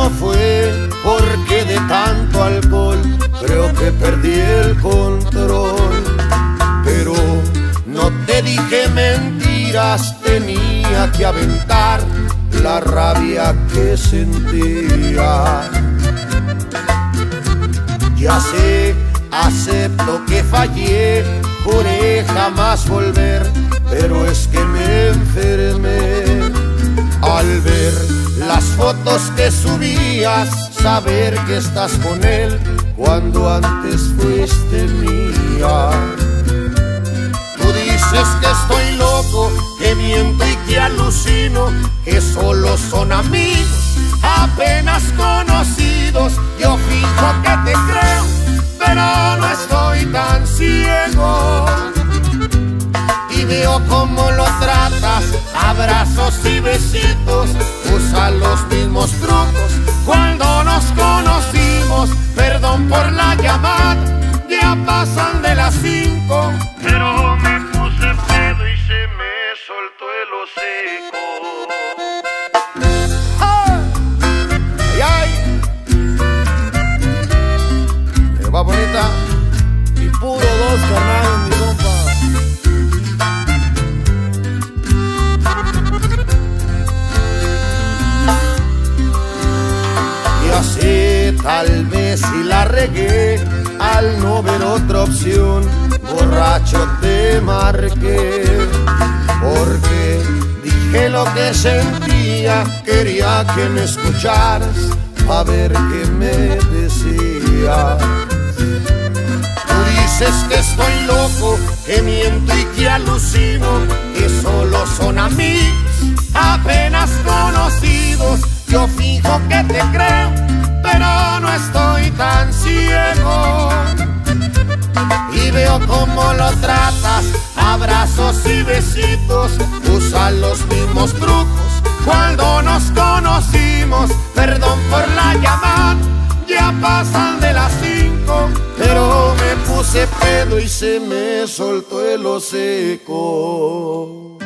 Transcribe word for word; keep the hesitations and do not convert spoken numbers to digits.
no fue porque de tanto alcohol creo que perdí el control. Pero no te dije mentiras, tenía que aventar la rabia que sentía. Ya sé, acepto que fallé, juré jamás volver, pero es que me enfermé al ver las fotos que subías, saber que estás con él cuando antes fuiste mía. Tú dices que estoy loco, que miento y que alucino, que solo son amigos, apenas conocidos. Yo fijo que te creo, pero no estoy tan ciego. Y veo cómo lo tratas, abrazos y besitos, usa los mismos trucos cuando nos conocimos. Perdón por la llamada, ya pasan de las cinco, pero me puse pedo y se me soltó el hocico. ¡Ay, ay! Me va bonita y puro dos, carnal, mi compa. Ya sé, tal vez si la regué al no ver otra opción, borracho te marqué, porque dije lo que sentía, quería que me escucharas, a ver qué me decías. Tú dices que estoy loco, que miento y que alucino, que solo son amigos, apenas conocidos. Yo fijo que te creo, pero no estoy tan ciego. Y veo cómo lo tratas, abrazos y besitos, usa los mismos trucos cuando nos conocimos. Perdón por la llamada, ya pasan de las cinco, pero me puse pedo y se me soltó el hocico.